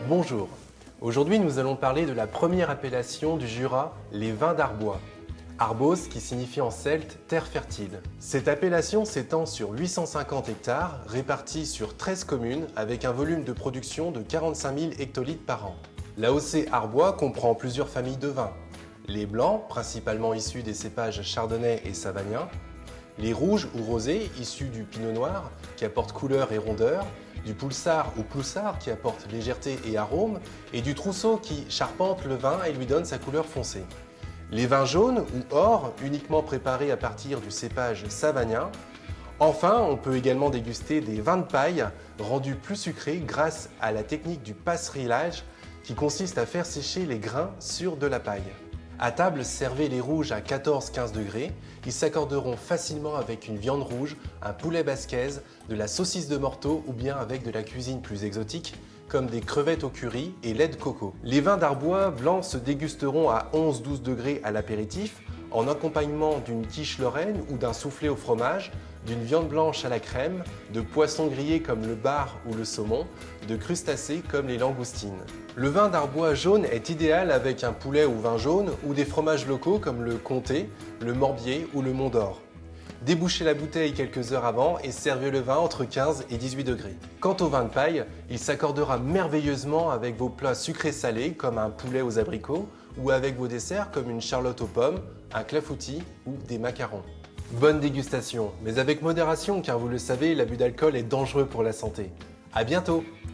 Bonjour, aujourd'hui nous allons parler de la première appellation du Jura, les vins d'Arbois. Arbos qui signifie en celte terre fertile. Cette appellation s'étend sur 850 hectares répartis sur 13 communes avec un volume de production de 45 000 hectolitres par an. L'AOC Arbois comprend plusieurs familles de vins. Les blancs, principalement issus des cépages chardonnay et savagnin, les rouges ou rosés, issus du pinot noir, qui apporte couleur et rondeur, du poulsard ou ploussard, qui apporte légèreté et arôme, et du trousseau, qui charpente le vin et lui donne sa couleur foncée. Les vins jaunes ou or, uniquement préparés à partir du cépage savagnin. Enfin, on peut également déguster des vins de paille, rendus plus sucrés grâce à la technique du passerillage, qui consiste à faire sécher les grains sur de la paille. À table, servez les rouges à 14-15 degrés. Ils s'accorderont facilement avec une viande rouge, un poulet basquez, de la saucisse de morteau ou bien avec de la cuisine plus exotique, comme des crevettes au curry et lait de coco. Les vins d'Arbois blancs se dégusteront à 11-12 degrés à l'apéritif, en accompagnement d'une quiche lorraine ou d'un soufflé au fromage, d'une viande blanche à la crème, de poissons grillés comme le bar ou le saumon, de crustacés comme les langoustines. Le vin d'Arbois jaune est idéal avec un poulet ou vin jaune ou des fromages locaux comme le comté, le morbier ou le mont d'or. Débouchez la bouteille quelques heures avant et servez le vin entre 15 et 18 degrés. Quant au vin de paille, il s'accordera merveilleusement avec vos plats sucrés-salés comme un poulet aux abricots ou avec vos desserts comme une charlotte aux pommes, un clafoutis ou des macarons. Bonne dégustation, mais avec modération car vous le savez, l'abus d'alcool est dangereux pour la santé. À bientôt!